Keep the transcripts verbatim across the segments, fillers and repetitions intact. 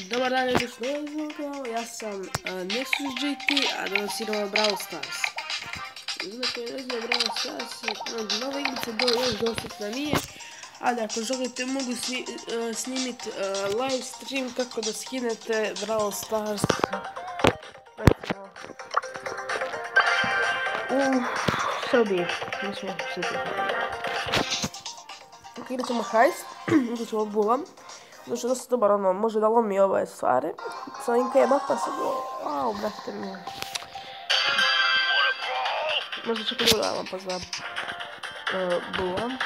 Dobar dan, ljudi što je izvukao, ja sam Nesuđiti, a danas igramo Brawl Stars. Uzme koji ne zna Brawl Stars, nova igrica do još dostupna nije, ali ako želite mogu sni, uh, snimiti uh, live stream kako da skinete Brawl Stars. Recimo, u Srbiji, mi smo u Srbiji. Ok, idemo ćemo hajst, idemo ćemo bulam. Znači je dosta dobar, ono, može da lomi ove stvari. Sa ovim kebab pa se do... Au, brate mi. Možda čak i dodavamo pa za uh, bulam.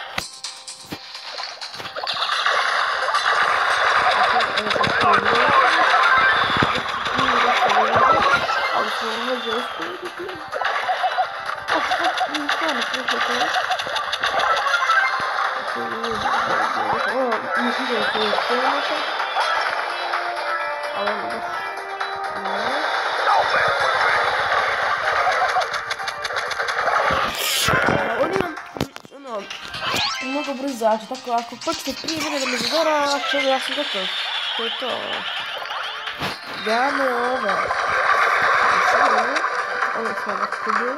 Evo sam to bulam. Ali smo možda uspjeti. A što? Nije stvarno slušajte. Ovo, mislim da se je svijenata. Ali ono baš... Ovdje imam, ono, mnogo brzača, tako ako počne prije mene da me zadora, čega ja sam gotov. To je to. Dame ove. Ovo smo da kubili.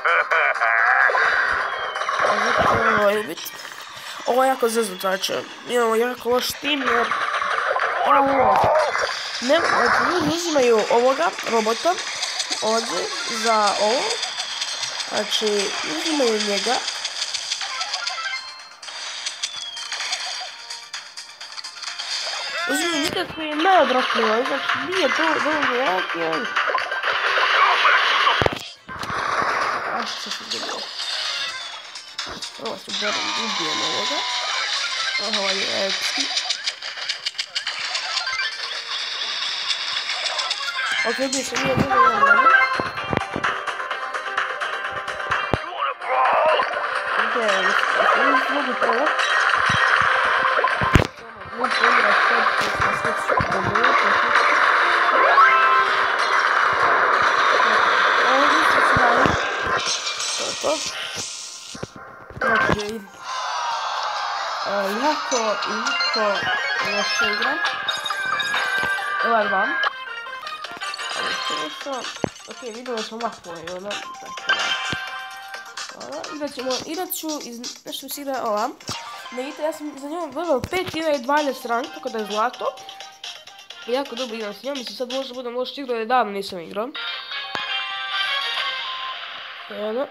Ovo je ubit. Ovo je jako zezno, znači, imamo jako loš tim jer... Ovo... Ne, znači, ljudi uzimaju ovoga, robota, ovdje, za ovo. Znači, uzimaju njega. Uzimaju njega koji je najodrokljivo, znači, nije to dovoljno jaki, ali... A što se zgodilo? Ovo ću barem ubijem ovoga. Ovo je epski. Ok, ubije se nije bilo jedan vreme. Ok, ovo se mogu provat. Mogu igrat sad, na sve ću dobro. Ovo je što se daje. To je to. Znači, uh, jako, jako loša igra. Ova dva. Ali često, ok, vidjeli smo mapu i ono, tako da. Ovo, igrat ćemo, igrat ću, iz, nešto mi se igra ova. Ne vidite, ja sam za njom gledala pet i dvanaest rank, tako da je zlato. I jako dobro igram s njom, mislim sad možda budem loš igrao jer davno nisam igrao. Evo.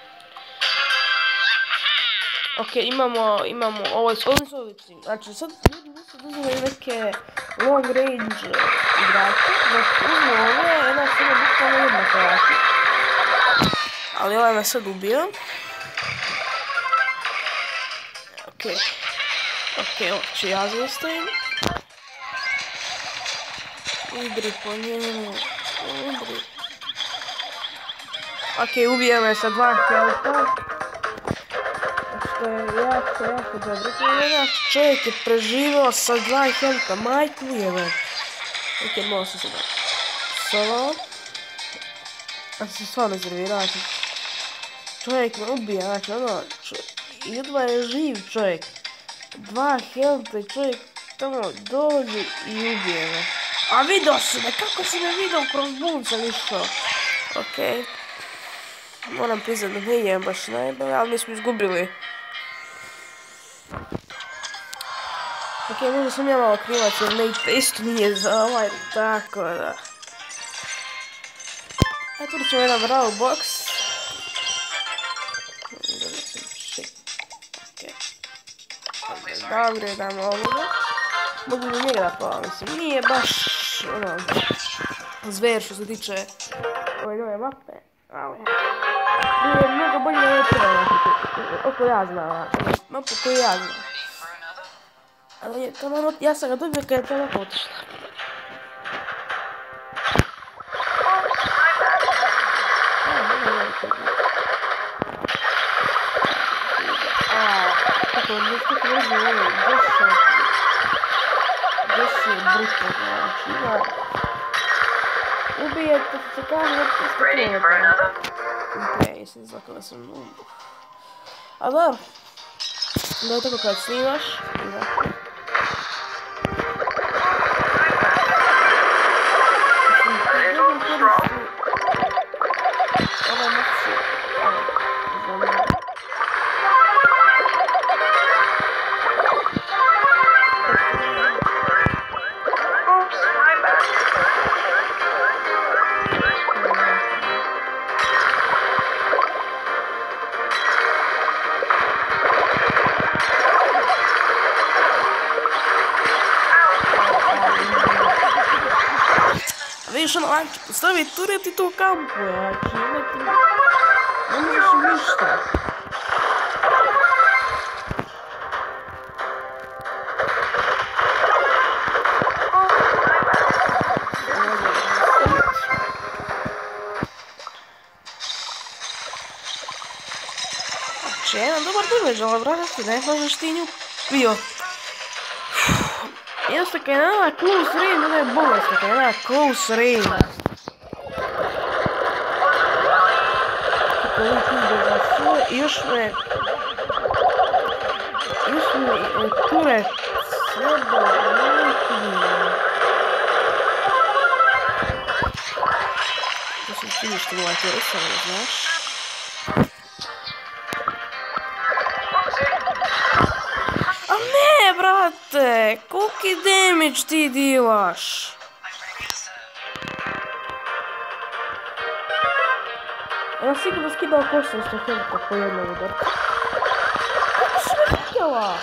Ok, imamo, imamo, ovo je ovdje su odlični, znači sad ljudi nisu uzeli neke long range igrače, dok uzmu ove, jedna se je bukvalno jednaka jaki. Ali ovaj me sad ubio. Ok, ok, ovo ću ja zaustavim. Udri po njemu, udri. Ok, ubija me sa dva helpa. To je jako, jako dobro. Jedan čovjek je preživao sa dva helpa, majku jebe. Ok, malo se sada solo. A se stvarno iznervirao. Čovjek me ubija, znači ono, jedva je živ čovjek. Dva helpa i čovjek tamo dođe i ubije me. A vidio si me, kako si me vidio kroz bum sam išao. Ok. Moram priznat da ne jem baš najbolje, ali mi smo izgubili. Ok, možda sam ja malo krivac jer ne isto nije za ovaj, tako da. Eto ćemo jedan Brawl box. Da upgradeamo ovoga. Mogu li njega da pala, mislim, nije baš ono zver što se tiče ove nove mape, ali je mnogo bolje da je prva oko ja znam, mapu koju ja znam. Ali je tamo, ja sam ga dobio kada je tamo otišla. Aaa, kako ne kako ne znam ovo, deset, deset bruto, znači ima, ubijete se kaže od tristo kilometara. Ok, jesam zlakala sam umbu. A dobro, da je tako kad snimaš, još ono, Anči, postavi turet i to kampuje, znači, imati... Ne možeš ništa. Znači, jedan dobar damage, ali brate, ne možeš ti nju bio. Jednostavno, kad je na close range, ona je bolesna, kad je na close range. Kako li ti da sve, i još me... Još me turet sjeba, neki... To sam čini što ovaj turet sam, ne znaš. A ne, brate, koliki damage ti dilaš? Ja sigurno skidao osamsto health po jednom udarcu. Kako si me vidjela?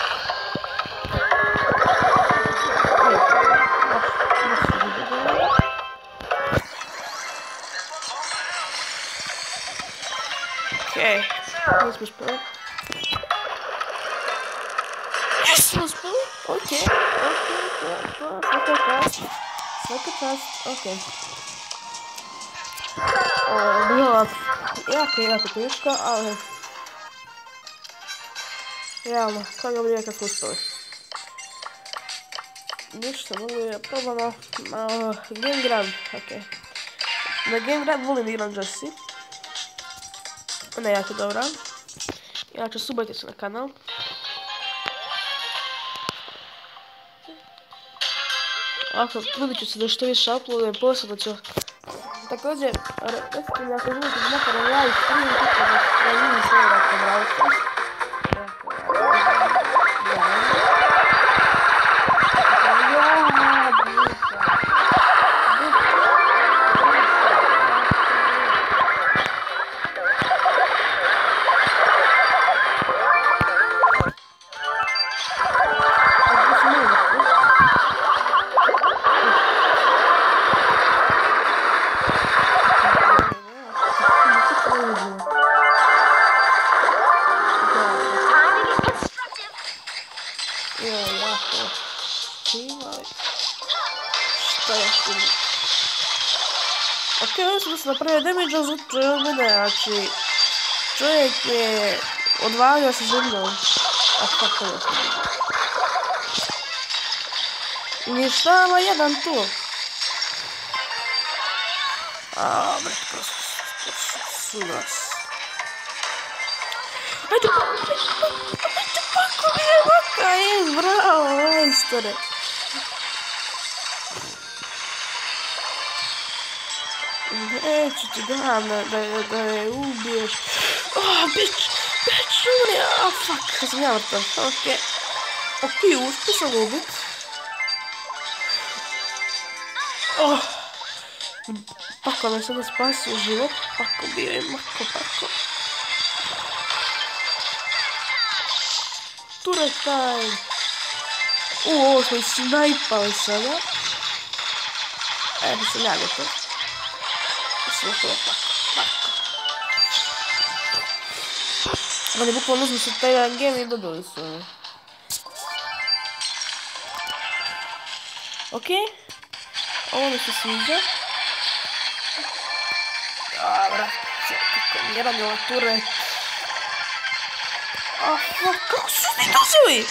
Okej, nismo uspjeli. Jesmo uspjeli? Okej, okej, svaka čast, svaka čast, okej. Ovo je bila jako, jako teška, ali... Realno, kako bi nekad smo uspjeli. Ništa, mogu je probamo malo Game Grab, okej. Na Game Grab volim igram Jessie. Ona je jako dobra. Inače, subajte se na kanal. Ovako, trudit ću se da što više uploadujem, posebno ću... Također, recite mi ako želite da napravim live stream, tako da vidim sve igrate Brawl Stars. Okej, ovo sam se napravio damage, ali zato je od mene, znači... Čovjek je odvalio sa zemljom. A kako je sam vidio? Uništava jedan tu. Aaa, bre, prosto su nas. Ajde, ajde, ajde, pako mi je vaka, je, bravo, majstore. Neću ti dam da, da, da je ubiješ. Oh, bitch, bitch, on je, oh fuck, ja sam ja vrtav, okej. Okej, uspio sam ubit. Oh. Pako me sada spasio život, pako bio je mako, pako. Turret time. U, ovo smo i snajpali sada. Evo sam ja gotov. Sve to je tako, tako. Ali bukvalno smo se taj jedan game i dobili su. Okej. Ovo mi se sviđa. Dobra, kako mi je radila turret. Ah, fuck, kako su ti dozili?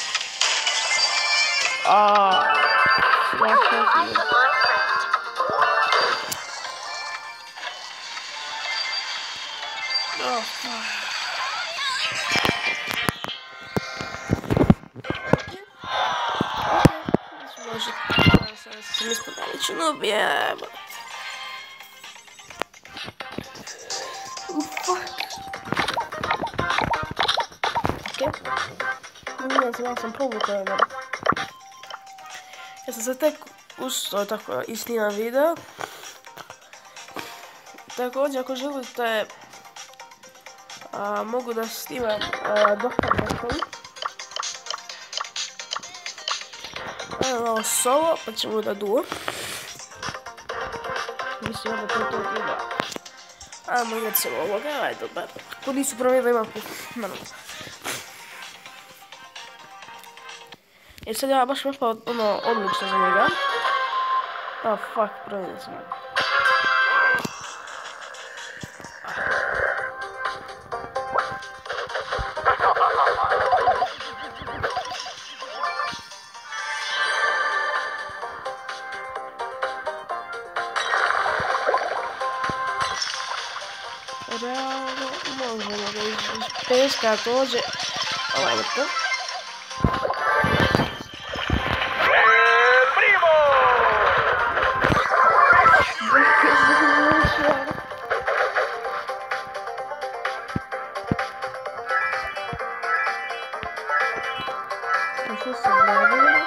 Aaaa. Ja sam se... Oh, fuck. Sada sam ispodali ću nobije. Fuck. Ok. Vidim se, ja sam povukao jedan. Ja sam se tek ustao tako i snimam video. Također ako želite a, mogu da snimam doktor Bekovi. Evo malo solo, pa ćemo da duo. si onda to to treba. Ajmo igrat se ovoga, ajde dobar. Ako nisu promijenili imam malo. Jer sad ja baš možda ono odlično za njega. Ah, fuck, promijenili sam. Realno, možemo ga iz peska dođe. Ovajmo to. Što se gledalo?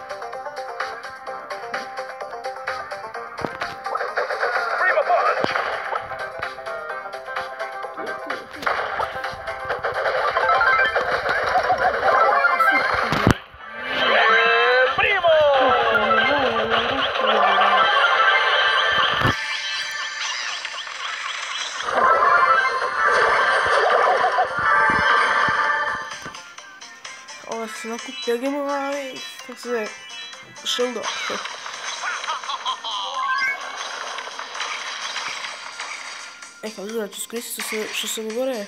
Ovo se nakupio gemova i tako se zove šildo. E, kao gledat ću iskoristiti što se mi gore.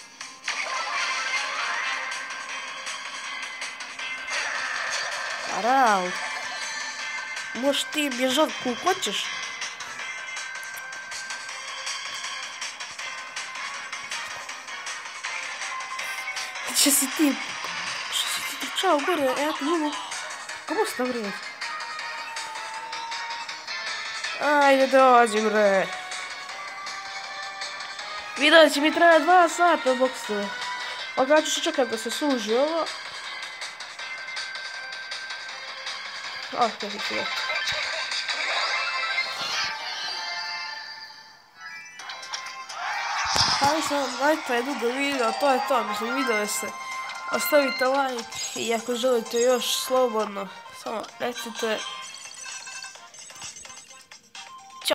Arao. Možeš ti bježat koliko hoćeš. Če si ti... Što si ti trčao gore, ja ti mogu... Kako si to vrijedi? Ajde dođi bre. Video će mi traje dva sata bokstove. Ok, ja ću se čekat da se suži ovo. Ah, kako ću ja. Hajde sam, ajde je dugo video, to je to, mislim video se. Ostavite like i ako želite još slobodno, samo recite